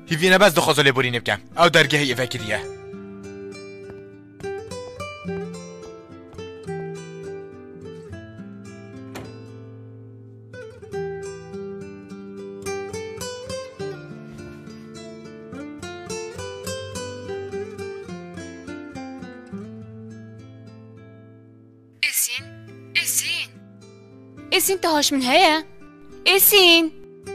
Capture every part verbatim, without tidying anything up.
هیوینه بس دخوازه لبورینه بکم او درگه یه فکریه اسين تهاش من هيا اسين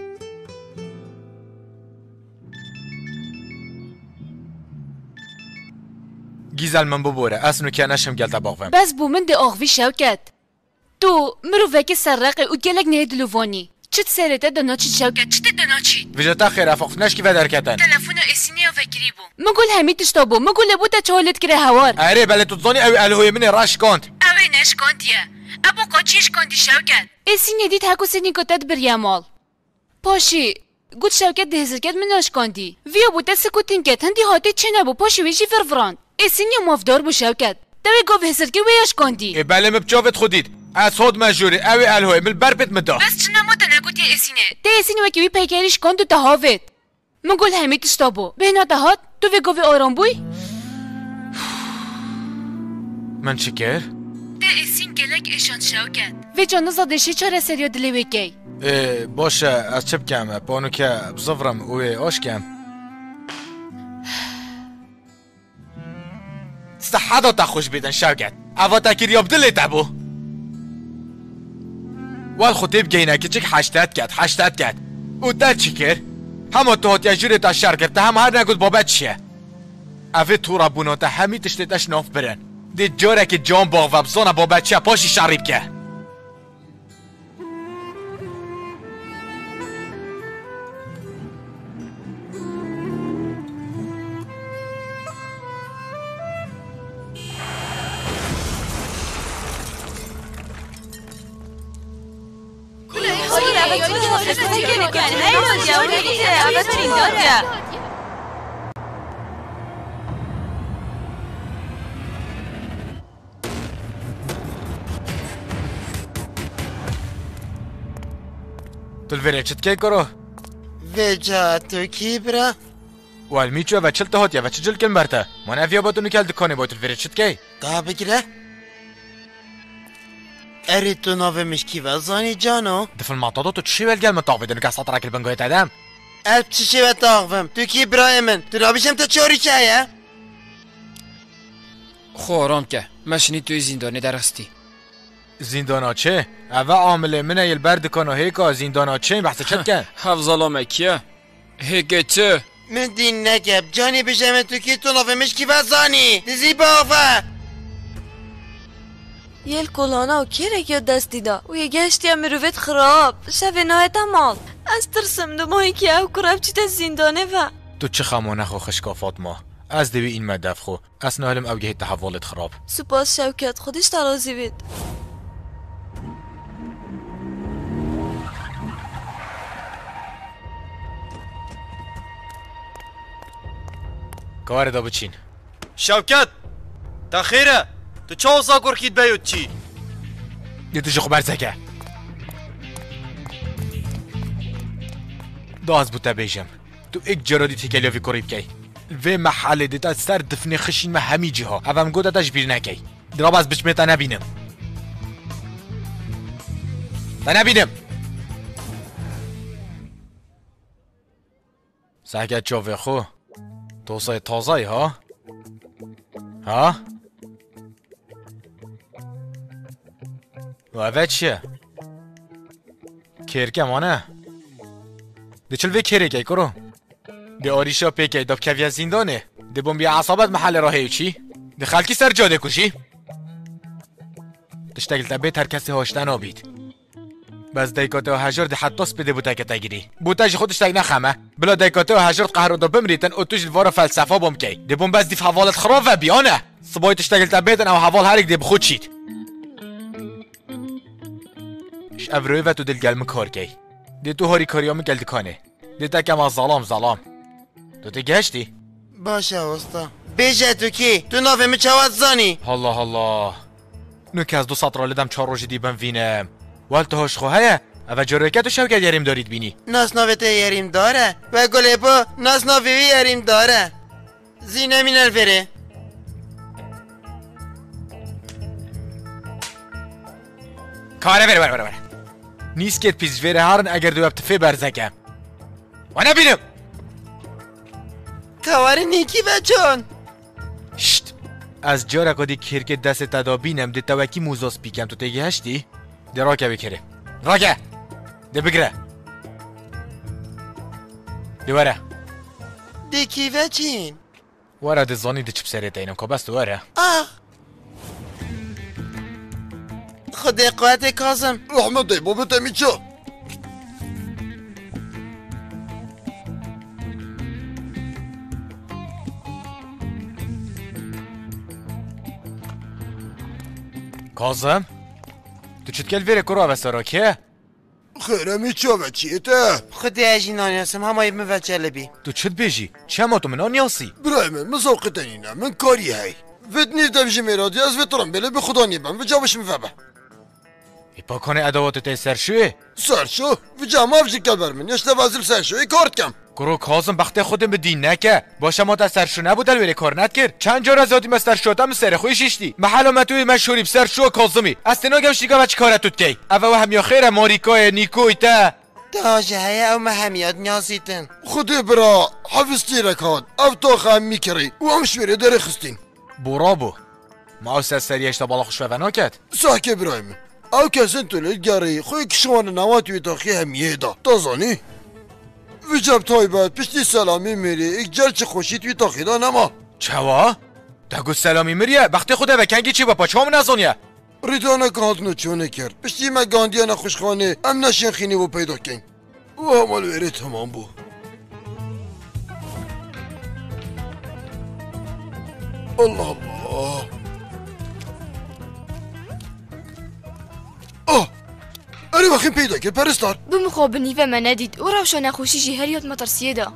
گیزل من ببوره اصنو که نشم گلتا باقوم بس بو من دي اغوی شوکت تو مروفك سرقي و گلک نهدلووانی چت سرته دنا چت شوکت چت دنا چی وجتا خیر افاق نشکی و درکتن تلفون اسيني و فکری بو مگول همي تشتابو مگول بوتا چولت کره هوار اره بله تو تزانی او الهوی من راش کند اوه نش کندیه ابو قاچیش کندی شوکت اسيني دید هکو سنی گتت بریامال پاشی گوت شوکت دهزرکت مناش کندی ویا بوتا سکوتین کت هندی هاته چه نبو پاشی ویشی فرفران اسيني مافدار بو شوکت دوی گفت هزرکی ویاش کندی بله مبجابت خودید از خود مجوری اوی الهوی من بربت مدا بس چنا ما تنگوتی اسيني ده اسيني وکی وی پیکریش کندو تهاوت مگول همي تشتابو بهنا تهات تو وی گفت آرام بوی من شکر ده اسين گلک اشان شوکت وی جانو زادشی چاره سریا دلی وکی باشه از چه بکم بانو که بزفرم اوی آش کم استحادا تا خوش بیدن شوکت اوا تاکیر یاب دلی تبو وال خطیب گینه که چک حشتت کرد حشتت کرد او در چی کرد؟ همه تو هات یجوری تا شر کرد هم هر نگود بابت چیه اوه تو را بونا تا همی تشتیتش ناف برن دی جاره که جان باغ و بزانه بابت چیه پاشی شریب که تلفيري تشتكي كرو وجا تو کی برا والميچو و چلته هات یا و چجل کن برته من افیا باتونو کل دکانه با تلفيري تشتكي دا بگیره اری تو ناوه مشکی و زانی جانو دفل معطادو تو چشي ولگل مطاق بدونو که سطر اکل بنگوه تدم اب چشی و تاقوم تو کی برای من تو رابشم تا چوری چایه خو آرام که مشنی توی زندانه درستی زندانا چه؟ اوه عامله منه یل برد کنو هیکا زندانا چه این بحث چت کن؟ حفظالامه کیه؟ هیکه چه؟ من دین نگب جانی بشم تو کی تو ناوه مشکی و زانی دیزی باقوه یل کلانا و کیره که دست دیدا و یه گشتی هم مروفت خراب شوه نایت مال از ترسم دو ماهی که او کرب چی تا زندانه و تو چه خمانه خو خشکا فاطمه از دوی این مدف خو اصلا حالم اوگه تحولت خراب سپاس شوکت خودش ترازی بید کار دا بچین شوکت تا خیره تو چه اوزا گرکید بیود چی؟ یه تو جخو برزکه دا از بوتا بیجم تو ایک جرادی تکلیافی کوریب کی و محله دیتا سر دفنه خشین ما همی جها اوام گودا تاش بیر نکی دراب از بچمه تا نبینم تا نبینم ساکت چاوه خو توسای تازه ها ها و اوه چیه کرکه مانه ده چل وی کره که کرو ده آریشا پیکه داب کوی از زندانه ده بوم بیا عصابت محل راهی چی ده خلکی سر جاده کشی تشتگل تا بیت هر کسی هاشتن آبید بس دیکاته و هجر ده حتاس بده بوتا که تگیری بوتاش خودش تگ نخمه بلا دیکاته و هجر قهر دا بمریتن او توش الوارا فلسفه بوم کی ده بوم بس دیف حوالت خراب و بیانه صبای تشتگل تا بیتن او حوال هر یک ده بخود شید ش افروی و تو دل گلم کار کی ده تو هاری کاریام گل دکانه ده تکم از ظلام ظلام تو تی گشتی؟ باشه استا بیجه تو کی تو ناوه می چواد زانی الله الله نو که از دو سطر آلیدم چار روژی دیبم وینم وال تو هاش خوهه اوه جورکت و شوکت یاریم دارید بینی ناس ناوته یاریم داره و گله با ناس ناوی یاریم داره زینه مینر فره کاره بره بره بره بره نیست که پیش وره هرن اگر دو ابتفه برزکم و نبینم کار نیکی و چون شت از جارا کدی کرک دست تدابینم ده توکی موزاس پیکم تو تیگی هشتی؟ ده راکه بکره راکه ده بگره ده وره ده کی و چین وره ده زانی ده چپ سره تینم که بست وره آه خود قوت کازم رحمت دی بابا تمی چه کازم تو چت کل وره کرا و سراکه خیره می چه و چیه ته خود اجی نانیاسم همایی مفچله بی تو چت بیجی چه ما تو من آنیاسی برای من مساقی تنینه من کاری هی وید نیردم جمیرادی از ویتران بله به خدا نیبم و جابش میفبه ای پا کنه ادوات تای سرشوه سرشو و جمع افجی کل بر من یشته وزیل سرشو ای کارت کم کرو کازم بخته خودم به دین نکه باشه ما تا سرشو نبود الوری کار نت کرد چند جار از آدیم از سرشو هم سر خوی شیشتی محل آمتوی مشهوری بسرشو کازمی از تنها گم شیگا و چی کارتوت کی اوه و هم یا خیره ماریکای نیکوی تا داجه های او مهمیاد نیازیتن خودی برا حفظتی رکاد اف تاخه هم میکری و هم شویره داره خستین برابو ما او سریعش تا بالا خوش و ناکد ساکه برای من او کسین تولید گری خوی کشوان نواتوی تاخی همیه دا تازانی ویجب تایبت پشتی سلامی میری ایک جرچ خوشی توی تاخیدا نما چوا؟ دگو سلامی میریه بخت خوده و کنگی چی با پاچام نزونیه ریدانه که هاتنو چونه کرد پشتی ما گاندیان خوشخانه ام نشین خینی و پیدا کن و همال ویره تمام بو الله الله آه اری وقیم پیدا کرد پرستار بمخابنی و من ندید او روشان خوشی جهریات مترسیه دا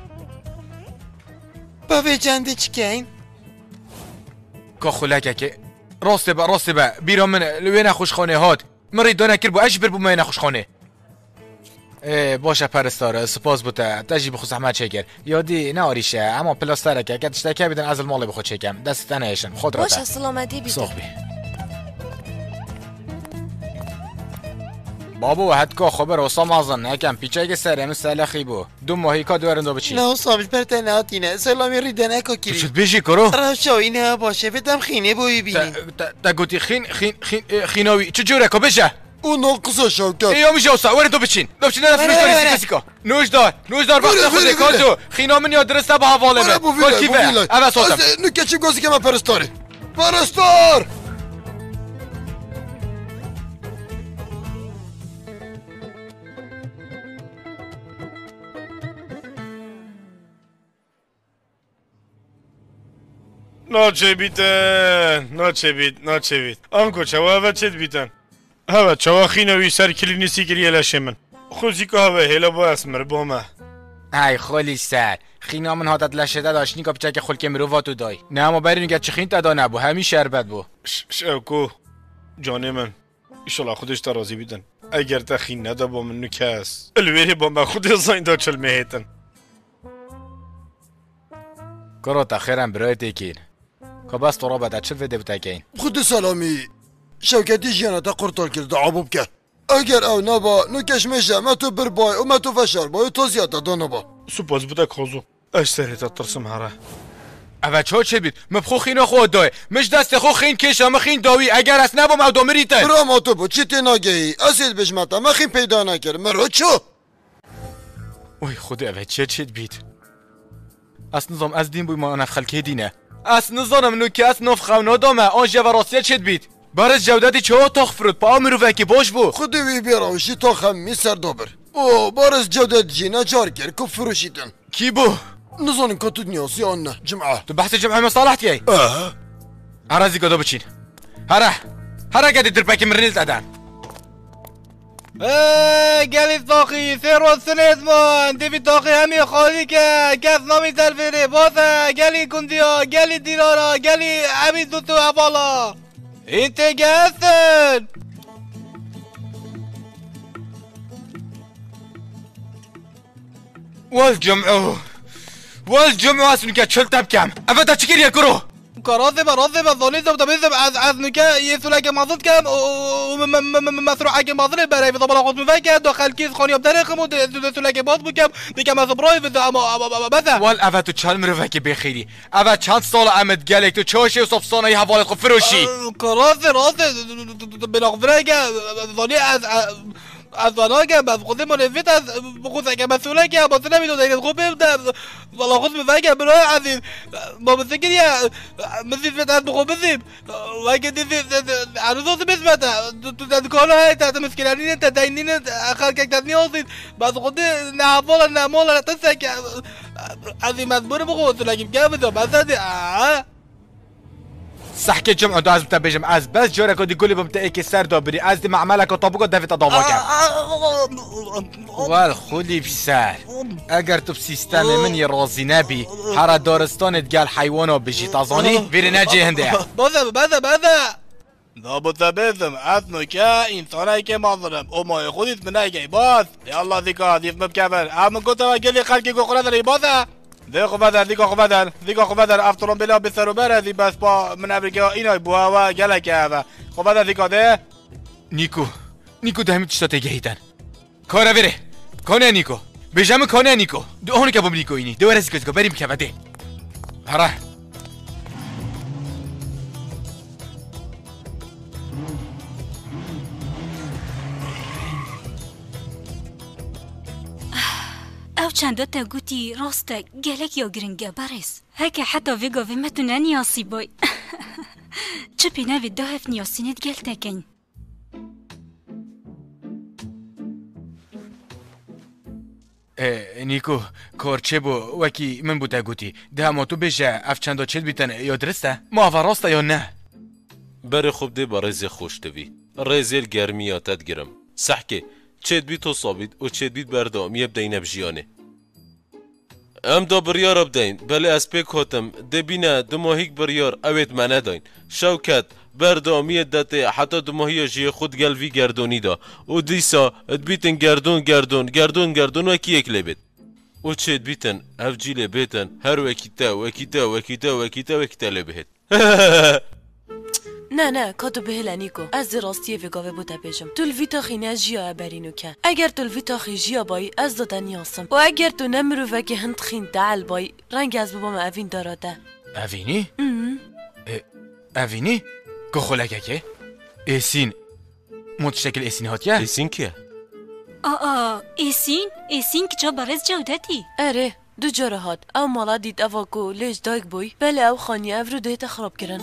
با وی جنده چکین که خلکه که راسته با راسته با بیرا من لوی نخوشخانه هات من ریدانه نکر بو اجبر بو من نخوشخانه باشه پرستار سپاس بوده تجی بخو زحمت چکر یادی نه آریشه اما پلاستره که اگه تشتکه بیدن از المال بخو چکم دست تنهشن خود را باشه سلامتی بیده صحبی بابو حد که خبر اصلا مازن نکم پیچه که سره مسلخی بو دو ماهی که دوارن دو بچی نه صابش پر تنهاتینه سلامی ریدنه که تو کری چود بیشی کرو؟ راشا اینه باشه بدم خینه بوی بینی تا گوتی خین خین خین خیناوی چجوره که بشه؟ او ناقصه شوکت ايوه مش اوسع وين دو بتشين دو بتشين انا في ستوري سيكاسيكا نوش دار نوش دار وقت خود كادو خينا من يدرس تبع حواله كل كيفه انا صوتم نكتشف قصدي كمان پرستاری پرستار ناچه بیتن ناچه بیت ناچه بیت آنکو چوا و چت بیتن هوا چوا خینوی سر کلینیسی گریه لشه من خوزی که هوا هلا با اسمر با ما ای خالی سر خینا من هادت لشده داشت نیکا بچه که خلک مرو واتو دای نه اما بری نگه چه خین تدا نبو همین شربت بو شوکو جانه من ایشالا خودش تا راضی بیدن اگر تا خین ندا با من نکس الویره با من خود زاین دا چل مهیتن کرو تا خیرم برای تکین که بس تو را بده چل ویده بتکین خود سلامی شوکتی جیانتا قرطال کرد عبوب که اگر او نبا نکش میشه ما تو بر بای و ما تو فشار بای و تو زیاده دا نبا سپاس بوده کازو اش سری تا ترسم هره اوه چه چه بید مبخو خینا خود دای مش دست خو خین کشم ما خین داوی اگر از نبا مو دامری تن برا ما تو بود چی تی ناگهی اسید بشمتا ما خین پیدا نکرد مرو چو اوی خود اوه چه چه بید از نظام از دین بوی ما نف خلکه دینه از نظام نو که از نف خونا دامه آنجا و راستیه چه بید برز جودتی چه تخفرد پا امرو وکی باش بو خودی وی بیراوشی تا خم می سر دابر او برز جودت جینا جار کرد که فروشیدن کی بو؟ نظام که تو نیاسی آن نه جمعه تو بحث جمعه مصالحتی ای؟ اه هرازی کدو بچین هره هره گدی در پاکی مرنیل دادن ايه قالي طاقي ثروة سنزمان دي في طاقي همي خالي كا كاس نامي تلفيري بوثا قالي كنديا قالي دينارا قالي عبيد دوتو عبالا انت جاهزن والجمعو والجمعو اسمك تشلت بكم افتا تشكير يا كرو كراذب راذب ظنيت وتبذب عزمك يثلك ماضت كم ومثروع كم ماضل بري في طبلا قد مفاك دخل كيس خوني بتاريخ مود ثلك باض بكم بكم ثبراي في بذا وال افتا تشال مرفك بخيري افتا تشال صال امد قالك تو تشوشي وصفصانه يهفال خفروشي كراذب راذب بنغفرك ظني أذناك بس خذ من الفيت بخذ كمثولك بس أنا بدو داير خوب يبدأ والله خذ مفاجأة بروح عزيز ما بتذكر يا مثل فيت عند بخوب بذيب لكن دي عروض بس متى تقول هاي أنت مسكينين أنت داينين أخاك تدني أصيد بس خذ نعمل نعمل تنسك عزيز مزبور بخوذ لكن كم بدو بس هذا صحكي جمعو داز بتا بيجم از بس جورك ودي قولي بمتأكي سر دابري از دي معملك وطبقو دافت اضافاك والخولي بسار اگر تو بسيستم من يرازي نبي حرا دارستان تقال حيوانو بجي تازاني بيري نجي هنده بذا بذا بذا ضابط بذم اثنو كا انسانا كا مظلم وما يخذ منك باث يا الله ذيك هذه مبكبر عم كنت قال لي خلقي قرادر يباثا ذيك بدر ذيك بدر ذيك بدر افترون بلا بثروبر هذه بس با من امريكا اینا بوا و گلک هوا خب بدر ذيك ده نيكو نيكو ده همین چطور تگهیدن کارا بره کنه نيكو بجام کنه نيكو دو هونو که بوم نيكو اینی دو رزیکو زیکو بریم که بده هره او چند تا گوتی راسته گلک یا گرنگه برس هکه حتی ویگا وی متونه نیاسی بای چه پینه وی دهف نیاسینت گل تکن نیکو کار چه بو وکی من بوده گوتی ده ما تو بشه اف چند چل بیتن یا درسته ما اف راسته یا نه بره خوب ده با ریز خوش دوی ریزیل گرمیاتت گرم سحکه چید بی تو صابید و چید بید بردامی بدین بجیانه ام دا بریار بدین بله از پیک هاتم دبینه دو ماهیک بریار اوید منه داین شوکت بردامی داته حتی دو ماهی جی خود گلوی گردونی دا و دیسا بیتن گردون گردون گردون گردون وکی یک لبید و چید بیتن اف جیل بیتن هر وکیتا وکیتا وکیتا وکیتا وکیتا لبید نه نه کاتو بهله نیکو از راستیه وگاوه بوده بیجم تو الویتا خینه جیا برینو که اگر تو الویتا خی جیا بای از داده نیاسم و اگر تو نمرو وگه هند خین دعل بای رنگ از بابام اوین داراده اوینی؟ اوینی؟ که خلقه که؟ ایسین متشکل ایسین هاتیه؟ ایسین که؟ آه ایسین؟ ایسین که جا برز جودتی؟ اره دو جاره هات او مالا دید اواکو لیش دایگ بوی بله او خانی او رو دیت خراب کرن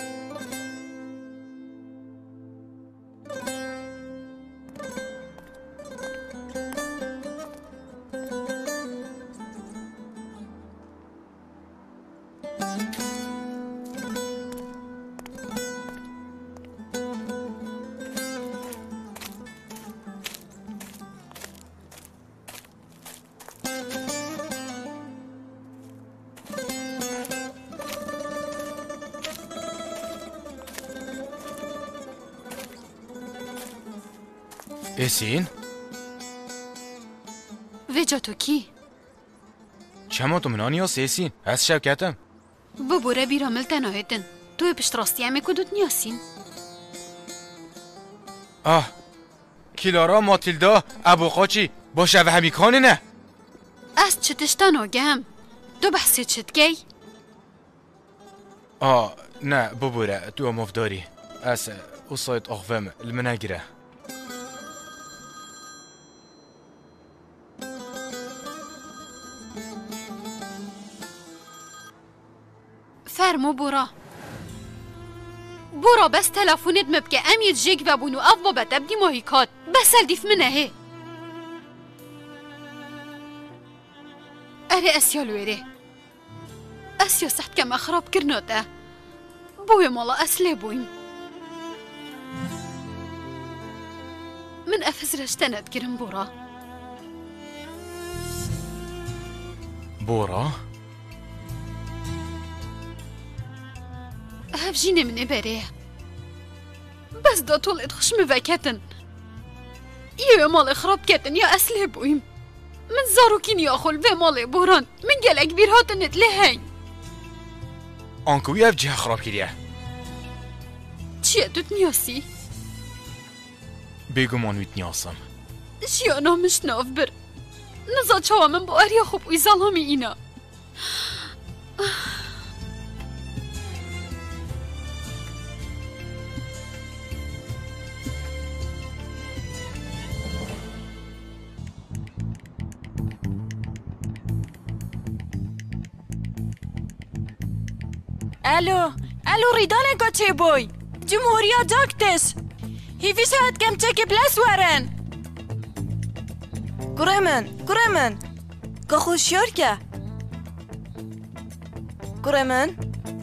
ایسین؟ ویجا تو کی؟ چما تو منانی هست ایسین؟ از شوکتم ببوره بیرامل تناهیدن توی پشت راستی همه کدود نیاسین آه کلارا ماتیلدا ابو قاچی با شوه همیکانه نه از چتشتان آگم دو بحثی چتگی؟ آه نه ببوره تو مفداری از او سایت اخوام المناگره فرمو بورا بورا بس تلفونت مبكي اميت جيك بابونو افضا بتبدي ماهيكات بس الديف منه هي اري اسيا لويري اسيا صحت كم اخراب كرنوته بوي مالا اسلي بويم من افزرش تنت كرم بورا بورا هفجيني من إباريه بس دا طول ادخش مفاكتن يا مال إخراب كتن يا أسلي بويم من زاروكيني أخول في مالي بوران من قال كبير هاتنت لهي آنكوی اف جه خراب کریه چیه دوت نیاسی؟ بگو مانویت نیاسم جیانا مش ناف بر نزا چاوا من با اریا خوب وی ظلمی اینا الو الو ریدانه گاچه بوی جمهوریا داکتش هیوی شاید کم چک پلاس ورن گرمن گرمن که خوشیار که گرمن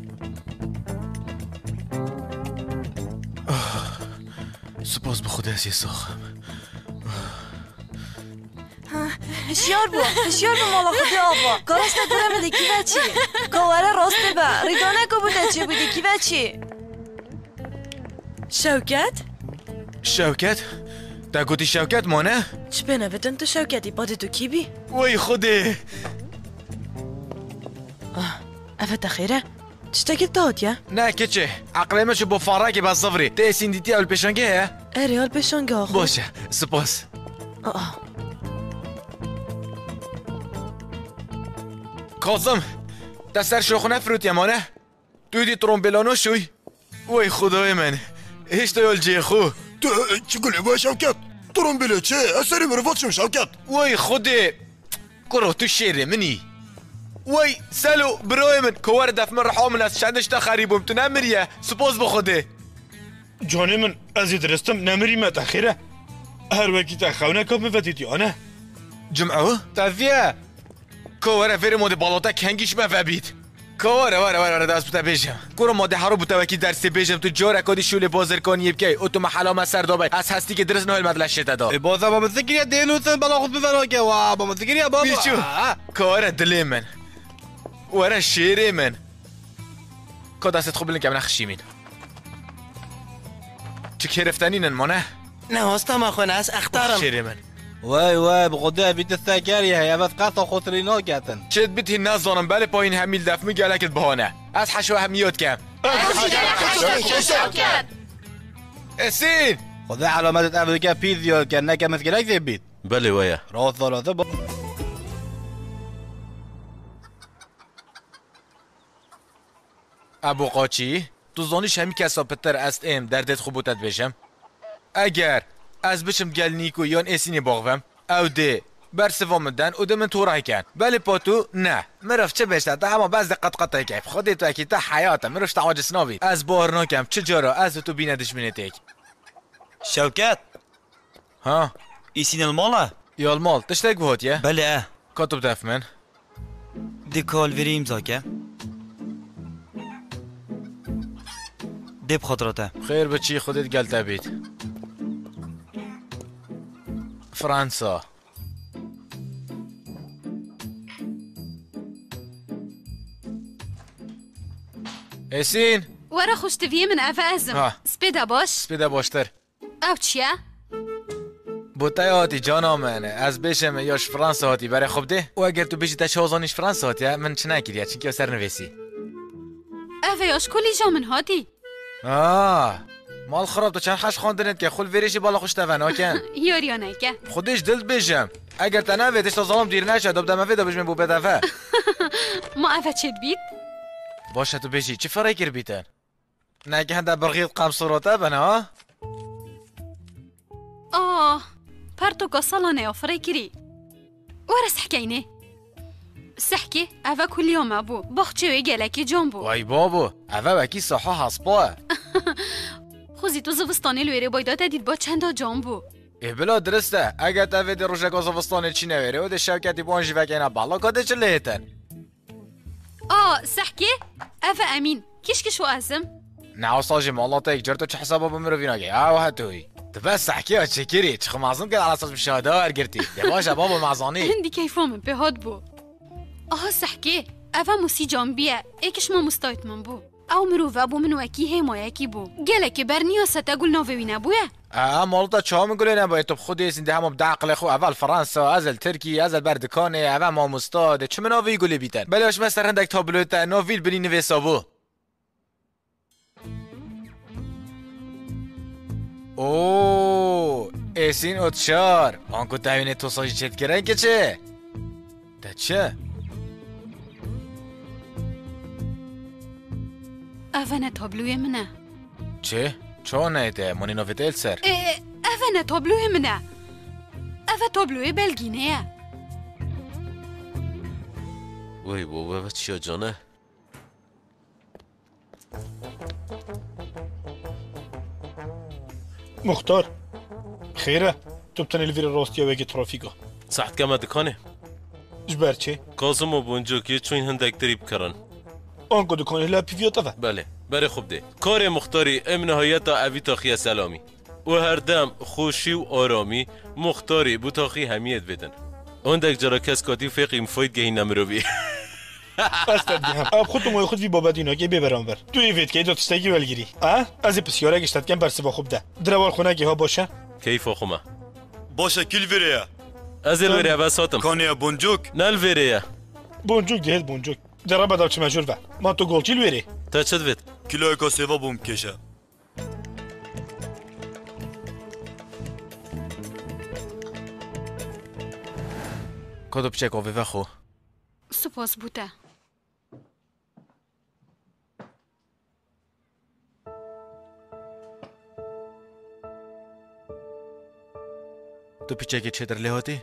سپاس به خدا از یه ساخم هشیار بو هشیار بو مالا خودی آبا کارست گرمه دیکی بچی کاوره راسته با ریدانه که بوده چه بودی کی بچی شوکت؟ شوکت؟ تا گوتی شوکت مانه؟ چه بینه بدن تو شوکتی باده تو کی بی؟ وای خوده آه اوه تخیره؟ چشتا داد یا؟ نه کچه عقلی مشو با فارکی با صفری تیسین دیتی اول پیشنگه ها؟ اری اول پیشنگه آخو باشه سپاس آه کازم دستر شوخ نفروت یا مانه؟ توی دی ترومبلانو شوی؟ وای خدای من هیچ تو یال جه خو تو چی گلی وای شوکت ترومبیله چه اثری مرفات شم شوکت وای خوده کرو تو شیره منی وای سلو برای من کوار دف من رحا من از چندش تا خریبم تو نمریه سپاس بخوده جانه من از درستم نمری ما تخیره هر وکی تا خونه کاب مفتیتی آنه جمعه تفیه کواره فیر موده بالاتا کنگیش مفبید کواره واره واره واره دست بوده بیشم کرو ماده هرو بوده وکی درسته بیشم تو جا رکادی شوله بازرکانیه بکی او تو محلا ما سر دابای از هستی که درست نهل مدلش شده دا بازا با مذکریه دینوسن بلا خود بفرا که وا با مذکریه بابا بیشو کواره دلی من واره شیره من که دستت خوب بلن که من خشیمین چه کرفتنینن مانه؟ نه هستم اخوانه از اختارم شیره من وای وای بخدا بیت سکریه هی بس قطع خسرینا کتن چت بیتی نزانم بله پایین همیل دف میگه لکت بهانه از حشو همیات کم اسین خدا علامت امریکا پیزیو که نکه مسکرک زیبید بله ویا راست ثلاثه با ابو قاچی تو زانیش همی کسا پتر است ام دردت خوبوتت بشم اگر از بشم گل نیکو یان اسینی باغوم او ده برسوام دن او ده من تو رای کن بله پاتو نه مرف چه بشته ده اما بعض قط قطعی کیف خودی تو اکی تا حیاته مرفش تا عاجس ناوید از بار ناکم چه جارا از تو بیندش منه تیک شوکت ها ایسین الماله یا المال تشتاق بهات یا بله اه کاتب دف من دی کال وری امضا که دی بخاطراته خیر بچی خودت گلته بید فرانسا اسین ورا خوش تفیه من افا ازم سپیده باش سپیده باشتر او چیه؟ بوتای هاتی جانا منه از بشم یاش فرانسا هاتی برای خوب ده و اگر تو بشی تا شازانیش فرانسا هاتی من چه نکریا چی که سر نویسی افا یاش کلی جا من هاتی آه مال خراب تو چند خش خواندنت که خول ویریشی بالا خوش تفنا کن یاریانه که خودش دل بشم اگر تا نویدش تا ظالم دیر نشد دب دمه ویدا بشم بو بدفه ما افا چید بید؟ باشه تو بشی چی فرای کر بیتن؟ نگه هنده برغیت قم صورته بنا آه پرتو قصالانه یا فرای کری ورا سحکینه سحکی افا کل یوم ابو باخچه و گلکی جان بو وای بابو افا بکی صحا حسبا خوزی تو زوستانی لویره بایدات دید با چند جان بو ای بلا درسته اگر تاوید روژگا زوستانی چی نویره و ده شوکتی بانجی وکینا بالا کاده چه لیتن آه سحکی افا امین کش کشو ازم نه اصاجی مالاتا یک جرتو چه حسابا بمرو ویناگه او هتوی تو بس سحکی ها چه کری چه خمازم که على اساس مشاهده ها ارگرتی ده باشه بابا معزانی هندی کیفام به هاد بو آه سحکی افا موسی جان بیه ایکش ما مستایت من بو او مروفا بو من وکی حمایکی بو گلک برنیا ستگل نووی نبویه اه مالتا چه هم گلی نباید تو خودی اینده همه بدعقل خو اول فرانسا ازل ترکی ازل بردکانه اول ماموستاد چه مناوی گلی بیتن بلاش مثلا هندک تابلوت نوویل بری نویسابو اوه ایسین اتشار آنکو تاوینه تو ساجی چت کرن که چه؟ ده چه؟ اوه تابلوی منه چه؟ چه نیده؟ مانی نویدل سر؟ اوه تابلوی منه اوه تابلوی بلگینه وای بابا و چیا جانه؟ مختار خیره تو بتن الویر راستی وگی ترافیکا ساعت کم دکانه جبر چه؟ کازم و بونجوکی چون هندک دریب کرن آنکو دکانه لا پیویاتا و بله بره خوب ده کار مختاری ام نهایتا اوی تاخی سلامی و هر دم خوشی و آرامی مختاری بو تاخی همیت بدن اندک جرا کس کاتی فقیم فاید گهی نمروی استاد هم اب خودتون و خود وی بابا دینا که ببرم بر تو ایویت که داتستگی ولگیری اه از پسیاره گشتت کم برسه خوب ده دروار خونه که ها باشه کیف خوما باشه کیل ویریا از الویریا بساتم کانیا بونجوک نال ویریا بونجوک ده بونجوک درا بدل چه مجور و ما تو گل کیل ویری تا چت وید کیلو کا سیوا بوم کشه کدو بچه کوی و خو سپاس بوده تو پیچه که چه در لحاتی؟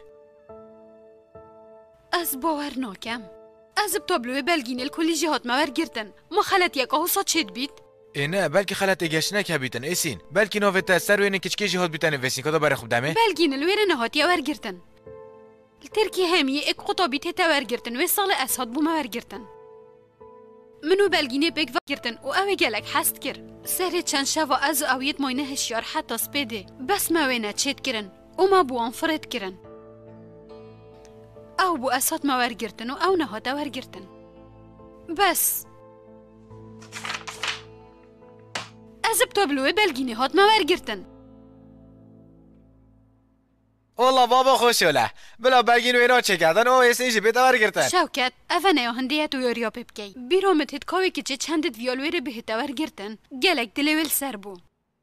از باور ناکم از تابلوی بلگینل کلی جهات مور گردن ما خلط یکا حسا چید بید؟ نه بلکه خلط اگش نکه بیتن ایسین بلکه نوه تاثر و اینه کچکی جهات بیتن ویسین کدو برای خوب دمه؟ بلگینل ویر نهاتی ور گردن ترکی همی اک قطابی تیتا ور گردن و سال اسهاد بو ور گردن منو بلگینه بگ و گردن و اوه گلک حست کر سر چند شوا از اویت ماینه هشیار حتی سپیده بس موینه چید کرن و ما بو انفرد کرن او بو اسهاد ما ور گردن و او نهاتا ور گردن بس از بتابلوه بلگینه هات ما ور گردن والله بابا خوشوله بلا بلگین و اینا چه کردن او ایسینشی بیتا ورگرتن شوکت اوه نیو هندیت و یاریا ببکی بیرامت هید کاوی که چه چندت ویالویر بهتا ورگرتن گلک دلیول سر بو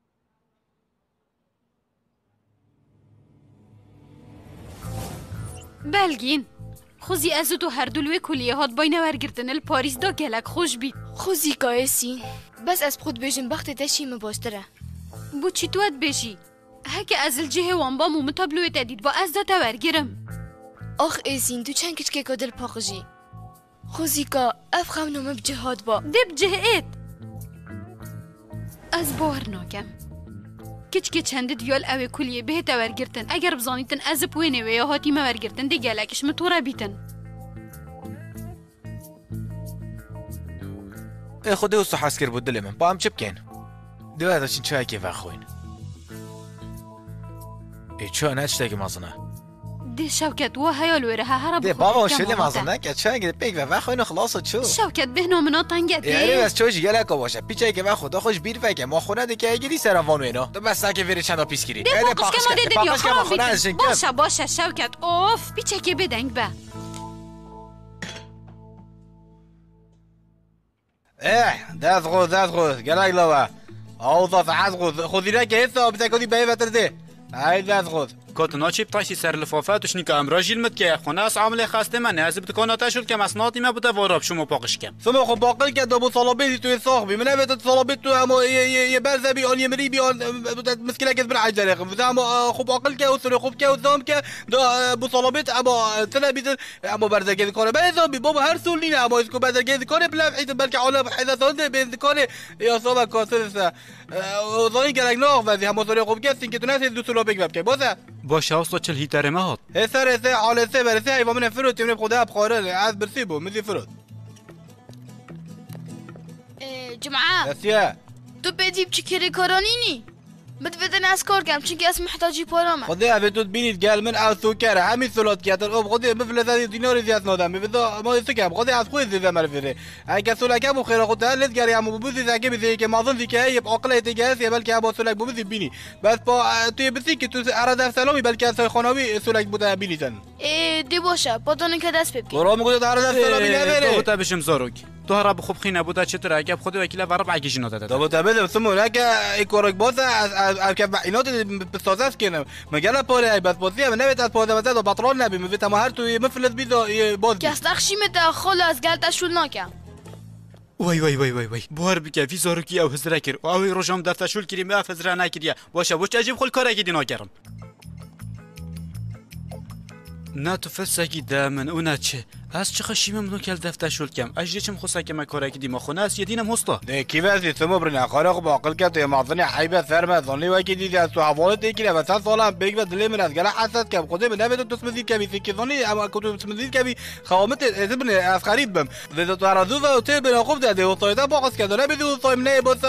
بلگین خوزی از تو هر دلوی کلیه هات باینه ورگرتن الپاریس دا گلک خوش بید خوزی کایسی بس از خود بجن بخت تشی مباشتره بو چی توت بشی هکه از الجهه وانبا مو متابلوی تدید با از دا تورگرم آخ ایسین تو چند کچکه که دل پاقجی خوزی که اف خمنامه بجهاد با دب جهت از باور ناکم کچکه چندت ویال اوه کلیه به تورگرتن اگر بزانیتن از پوینه و یا هاتی مورگرتن دی گلکش مطوره بیتن ای خود اوستو حس کر بود دل من با هم چه بکن دو ازشین چای که وخوین ای چه نچته که مازنه ده شوکت و هیال وره ها هر ده بابا شلی مازنه که چه اگه بیگ و وخوین خلاص چو شوکت به نامنا تنگت یعنی بس چوش گلکا باشه پیچه که وقت خدا خوش بیر فکه ما خونه ده که اگری سروانو اینا تو بس که ویری چند پیس گیری ده پاکش که ما ده دنیا خراب بیتن باشه باشه شوکت اوف پیچه که بدنگ به اه ده خود ده خود گلک لوا اوضاف عز خود خودی را که حسا بتاکدی به ایوتر ده هاي ده خود كنت ناچي بتاعشي سر لفافات وشني كامراجي المتكي خناس عامل خاسته من از بتكون تاشل كمسناتي ما بده وراب شو مو باقش كم ثم خو باقل كده ابو صلابيتي تو صاحبي من ابد صلابيت تو يا برزبي اون يمري بي اون مسكله كده بالعجله يا اخي زعما خو باقل كده وثري خوب كده وثام كده ابو صلابيت ابو تلبي ابو برزه كده كره بيزو بابا هر سولني ابو اسكو برزه كده كره بلا حيت بالك على حيت ثاني بين كره يا صوبا كاسر وظني قالك نو فدي هم ثري خوب كده كده ناس دو صلابيك بك بوزه باشه هاوستا چل هیتره ما هات هسر هسر على سبر سه ایوا من فرود تمنه خدا بخاره عاد برسيبو مزي فرود جمعه اسيا تو بدی بچی کاری کارانینی متفدن از کار کم چون که از محتاجی پارامه خدای اوتود بینید گل من از تو کره همین سلات کردن او خدای مفلس دینار زیاد نادم میفدا ما تو کم خدای از خود زیاد مرفره اگه سلک ابو خیر خود هلت گری هم بوزی زگه بزی که مازن زی که یب عقل اتجاهی یا بلکه ابو سلک بوزی بینی بس با توی بسی که تو اراد سلامی بلکه از خانوی سلک بوده بینیدن ای دی باشه پاتون که دست ببین برام گفت اراد سلامی نبره تو بتا بشم زاروک تو هرب خوب خینه بوده چطور اگه خود وکیل ورب عگیش ناده تو بتا بده سمو اگه ایکورک باز از از که اینات بسازاس کنم مگه پاره بس بازی هم نبید از پاره بزد و بطران نبی میفتا ما هر توی مفلس بیزا باز کس نخشی مت خلاص گلت شول نکم وای وای وای وای وای بار بکه فی زاروکی او هزرا کر او اوی روشم دفتا شول کریم او هزرا نکریه باشه باشه عجیب خل کار اگه دینا کرم نه تو فسکی دامن اونا چه از چه خشیم منو کل دفتا شول کم اجری چم خوسا که ما کار اگه دیما خونه است یدینم هستا ده کی واسه سمو برنا خارق با عقل که تو مازن حیبه سر ظنی و کی دیدی از تو حواله تیکره و سال سالم بگ و دل من از گله حساس کم خود من نبید تو تسمزید کمی که ظنی اما تو تسمزید کمی خوامت ابن از قریب بم ده تو ارادو و تو بنا خوب ده و طایدا باقص که نبید و طایم نه بس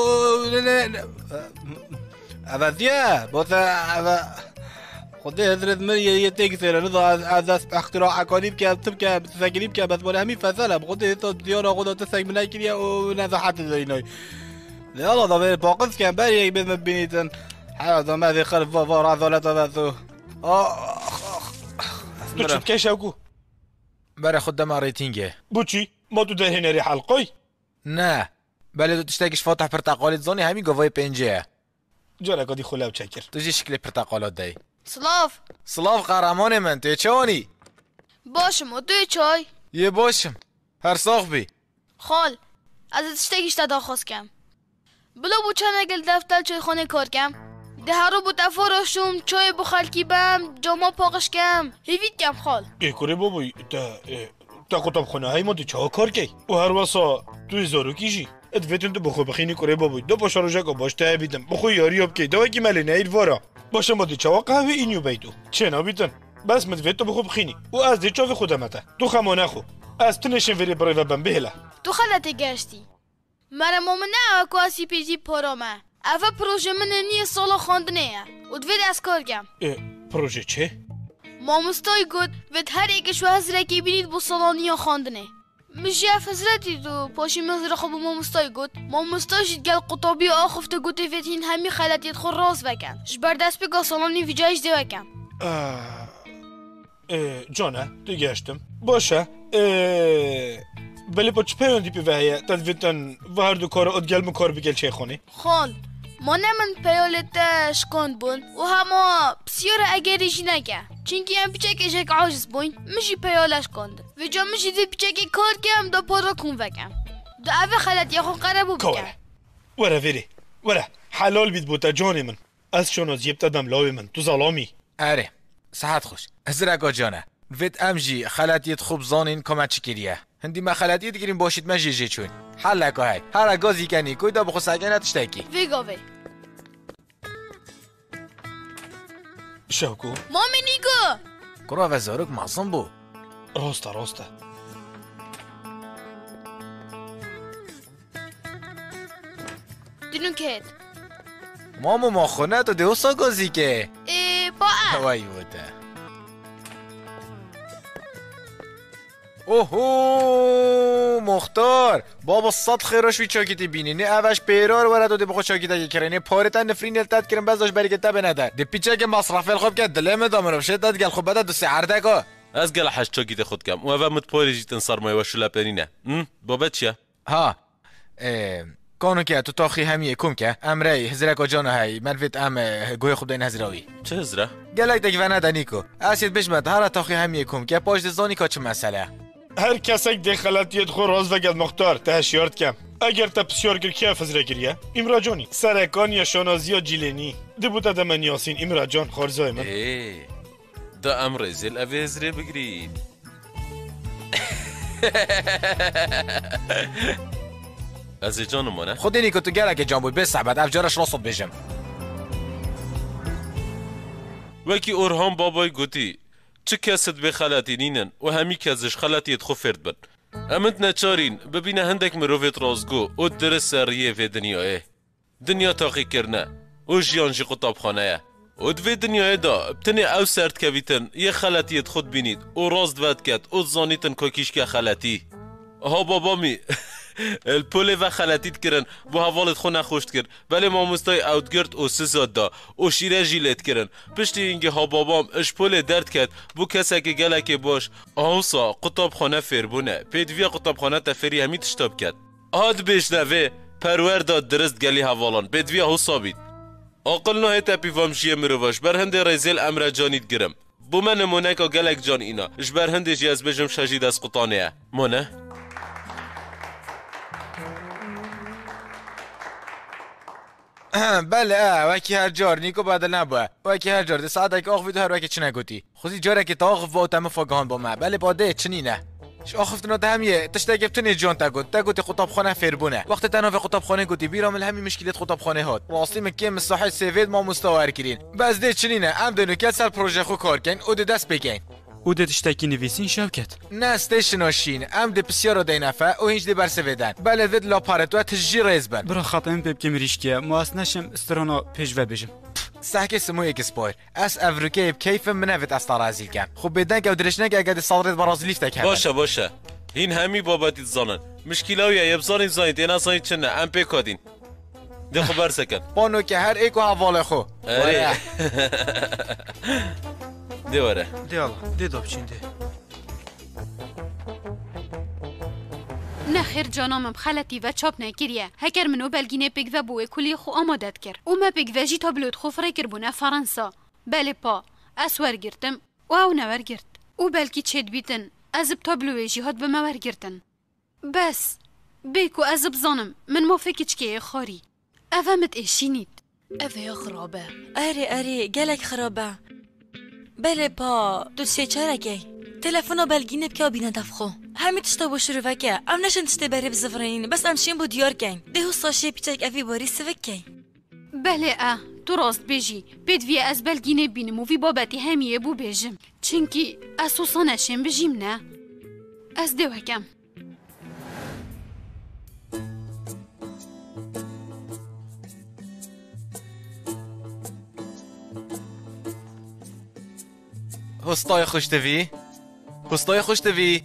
اوازیا بس خدای حضرت من یه تیک سر نذا از از اختراع اکادیم که تب که تسجیل که بس ولی همین فضله خدای تو دیار خدا تسجیل نکردی و نزاحت زینای لا الله ده باقص که بری یک بزن بینیدن حالا ما ذي خلف وار عضلات بسو آه تو چت که شوکو برای خود دم ریتینگه بوچی ما تو دهنه ری حلقای نه بله تو تشتاقش فاتح پرتقالت زانی همین گوای پنجه جالك دي خلاو تشكر تجي شكل پرتقالات دای سلاف سلاف قهرمان من تو چونی باشم و توی چای یه باشم هر ساخ بی خال از تشتاقش تداخواست کم بلا بو چنگل دفتر چای خانه کار کم ده هرو بو تفارشم چای بو خلکی بم جاما پاقش کم هیوید کم خال ای کوری بابوی تا تا کتاب خونه های ما دی چا کار کی و هر واسا توی زارو کیجی ادفتون تو بخو بخینی کوری بابوی دو پاشا رو جاکا باش تا بیدم بخو یاری اب کی دو کی ملی نیر وارا باشه ما دی چا قهوه اینیو بیدو چه نابیدن بس مدفت تو بخو بخینی و از دی چا خودمته تو خمانه خو از تنشن وری برای و بم بهلا تو خلت گشتی مرا مامنه اکواسی پیجی پرامه اوه پروژه من نیه سالا خواندنه و دوید از کار کم پروژه چه؟ مامستای گود وید هر ایکش و هزرکی بینید بو سالانیا خواندنه مشی اف هزرتی تو پاشی مزر خوب مامستای گود مامستای گل قطابی آخفته گوته ویدین همی خلطیت خور راز بکن جبر دست بگا سالانی ویجایش دی بکن جانه تو گشتم باشه بله با چه پیوندی پیوهیه تدویتن و هر دو کار ادگل مکار بگل چه خونی؟ خال ما نمن پیالت شکاند بون و همه بسیار اگریشی نگه چونکه هم پیچه کشک عاجز بوین مشی پیالش کند و جا مشی دی پیچه که کار کم دا پارا کن وکم دا اوه خلط یا خون قربو بکم کاره وره ویری وره حلال بید بوتا جانی من از شون زیب تدم لاوی من تو ظلامی اره صحت خوش ازرقا جانه وید امجی خلطیت خوب زانین کمت چکریه هندی ما خلطیت گیریم باشید من جیجه چون حل لکا های هر اگازی کنی کوی دا بخو سگه نتشتاکی ویگا وی شوکو مامی نیگو کرا و زاروک معصوم بو راسته راسته دینو کهت مامو ما خونه تو دیوستا گازی که ای با وای بوده اوهو مختار بابا صد خیراش وی چاکیتی بینی نه اوش پیرار ورد و دی بخو چاکیتا که کرنی پارتا نفرین التاد کرن بازاش بری که تبه ندار دی پیچه که مصرف الخوب که دلم دامنو شدت گل خوب بده دو سعرده که از گل حش چاکیت خود کم و اوه متپاری جیتن سرمایه و شلا پرینه بابا چیه؟ ها کانو که تو تاخی همیه کم که امره هزرکا جانو های مروید ام گوی خود دین هزراوی چه هزره؟ گلک دیگه و ندنیکو اسید بشمد هر تاخی همیه کم که پاش دزانی که چه مسئله هر کسک دی خلطیت خور راز وگل مختار تهشیارد کم اگر تا بسیار گر که افزره گریه امرا جانی سرکان یا شانازی یا جیلینی دی بوده ده من یاسین امرا جان خارزای من ایه دا امر زل اوه هزره بگرید از جانو مانه خود اینی که تو گلک جان بود بسعبد افجارش راست بجم وکی اورهان بابای گوتی چه کست به خلطی نینن و همی کسش خلطیت خو فرد بن امنت نچارین ببینه هندک مروفت رازگو او در سریه و دنیاه دنیا تاقی کرنه و ژیان جی قوتابخانه و دوی دنیای دا بتنی او سرد کویتن یه خلطیت خود بینید و راست ود کد و زانیتن که که خلطی ها بابا می الپوله و خلطیت کرن بو حوالت خو نخوشت کرد ولی ماموستای اوتگرد و سزاد دا و شیره جیلت کرن پشتی اینگه ها بابام اش پوله درد کرد بو کسا که گلک باش آوسا قطابخانه فربونه پیدویا قطابخانه تفری همی تشتاب کرد آد بشنوه پرور داد درست گلی حوالان پیدویا هو ثابت آقل نه تپی وامشیه مروش بر هنده رزیل امر جانید گرم بو من نمونه که گلک جان اینا اش بر هنده جی از بجم شجید از قطانه مونه بله اه وکی هر جار نیکو بدل نبوه وکی هر جار ده ساعت که آخ ویدو هر وکی چنه گوتی خوزی جاره که تا آخف با تمه فاگهان با ما بله باده چنی نه ش آخفتنا ده همیه تشتا گفتنی جان تا گوت تا گوتی قطابخانه فربونه وقت تنها في قطابخانه گوتی بیرامل همی مشکلت قطابخانه هات راستی مکه مساحه سوید ما مستوار کرین بس ده چنی نه ام دنو کل سر پروژه خو کار کن او ده دست بگین او ده تشتاکی نویسین شوکت نه استیشن آشین ام ده بسیار ده نفع و هیچ ده برسویدن بله ود لاپارت و تجی ریز بر برا خاطرم ببکم ریشکیه مواس نشم استرانا پیجوه بجم سحكي سمو اكسباير اس افريكي بكيف منافت استرازيل كام خب بدنا قاعد درشنا قاعد صادرت برازيلي فتك باشه باشه هین همی بابتی زانن مشکلاویه یبزارین زانید اینا زانید چنه ام پی کادین ده خبر سکن بانو که هر ایکو حواله خو اره ده وره ده الله ده دابچین ده نخیر جانامم خلطی و چاپ نکریه هکر منو بلگینه پیگ و بوه کلی خو آمادت کر او ما پیگ و جی تابلوت خو فرکر بونه فرانسا بله پا اسور گرتم و او نور گرت او بلکی چید بیتن ازب تابلوه جی هاد بما ور گرتن بس بیکو ازب زانم من ما فکر که خاری افهمت ایشینید اوه خرابه اره اره گلک خرابه بله پا دو سه چرکی تلفن بلگینه بکا بینه دفخو همه تشتا بو شروع وکه ام نشن تشتا بره بزفرین بس امشین بو دیار کن دهو ساشه پیچک اوی باری سوکه بله اه تو راست بیجی بدوی از بلگینه بینم و وی بابتی همیه بو بیجم چنکی اسوسا نشن بجیم نه از دوکم هستای خوش دوی هستای خوش دوی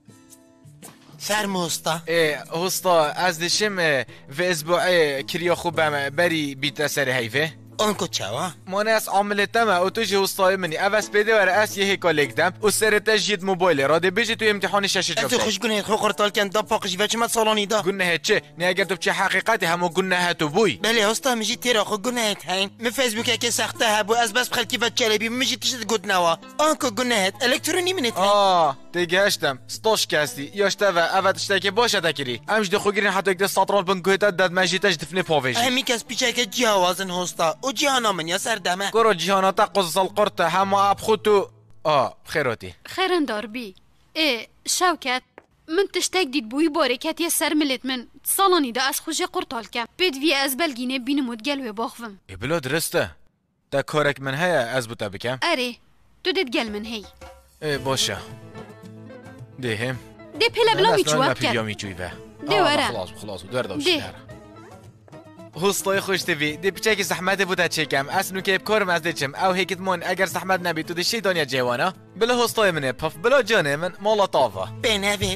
فرمو هستا اه هستا از دشم و اسبوع کریا خوبم بری بیت سر هیفه آنکو چوا مانه از عاملتم او تو جه هستای منی اوست پیده وره از یه هکالک دم و سر تجید موبایل راده بیجی توی امتحان شش جبته تو خوش گونه خو قرطال کن دا پاقش و چما سالانی دا گونه چه نه اگر تو چه حقیقتی همو گونه تو بوی بله هستا میجی تیرا خو گونه هین می فیسبوک که سخته هبو از بس خلکی و چلبی میجی تشد گود نوا آنکو گونه الکترونی منت آه دیگه هشتم ستاش کستی یاشته و اولشته که باشه دکری امش دخو گیرین حتی یک ساترال بنگویتا داد مجیتش دفنه پاویج همی کس پیچه که جهازن هستا او جهانا من یا سردمه گرو جهاناتا قصص القرطة هما ابخوتو اه خيروتي خيرن داربي ايه شوكت من تشتاك ديد بوي باركات يا سر ملت من صالاني دا از خوشي قرطالكا بيد في از بلگينه بينمود گلوه باخفم ايه بلا درسته دا كارك من هيا از بوتا بكم اره تو ديد گل من هي ايه باشا ديهم دي بلا بلا ميچواب كت دي ميچويبه دي ورا خلاص خلاص دور دوش دي هستای خوش دوی دی بچه که زحمت بوده چکم اصنو که بکارم از دیچم او هیکت من اگر زحمت نبید تو دیشی دنیا جوانا بلا هستای منه پف بلا جانه من مالا طافا بنوید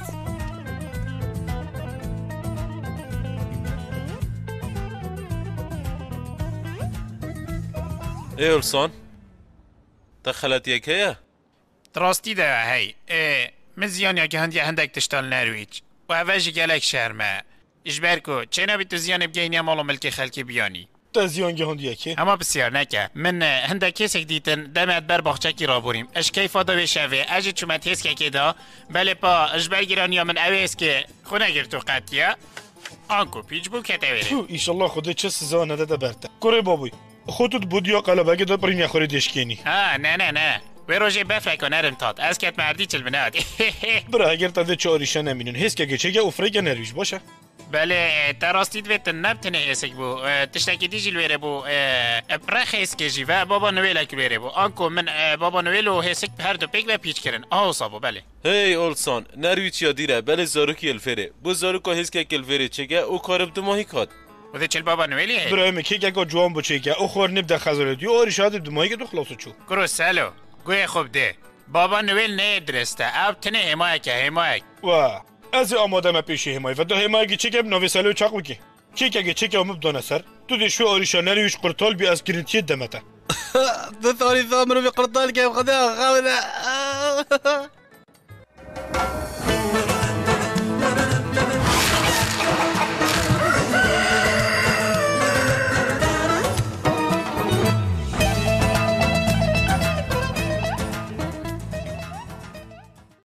ای اولسان دخلت یک هیا دراستی ده هی من زیانی که هندی هندک تشتال نرویج و اوشی گلک شرمه اجبرکو چه نبی تو زیان بگینی مالو ملکی خلکی بیانی تا زیان گه هندیه که اما بسیار نکه من هنده کسک دیتن دمت بر باخچکی را بریم اش کیفا دا بشوه اجی چومت هست که که دا بله پا اجبر گیرانی من اوه که خونه گیر تو قطیه آنکو پیچ بو کته وره ایشالله خوده چه سزا نده برده کره بابوی خودت بودیا قلبه که دا بریم یخوری دشکینی ها نه نه نه و روژه بفرکو نرم تاد از کت مردی چل بناد برا اگر تاده چه آریشه نمینون هست که چه گه افرگه نرویش باشه بله تراستید ویتن نبتنه ایسک بو تشتاکی دیجی لویره بو برخ ایسکه جی و بابا نویل که لویره بو آنکو من بابا نویلو هیسک هر دو پیک و پیچ کرن آه صابو بله هی اولسان نروی چیا دیره بله زاروکی الفره بو زاروکا هیسکه که الفره چگه او کارب دو ماهی کاد وده چل بابا نویلی هی برایم که که جوان بچه که او خور نبده خزالتی آری شاید دمایی که تو خلاصو چو کرو سالو گوی خوب ده بابا نویل نه درسته اب تنه حمایه که حمایه و از آماده ما پیشی حمایه و دو حمایه که چه که نوی سالو چاق بکی چه که چه که امب دانه سر تو دشو آریشانه ریوش قرطال بی از گرنتیه دمته دو ثواني ثامر في قرطال كيف خذها خاوله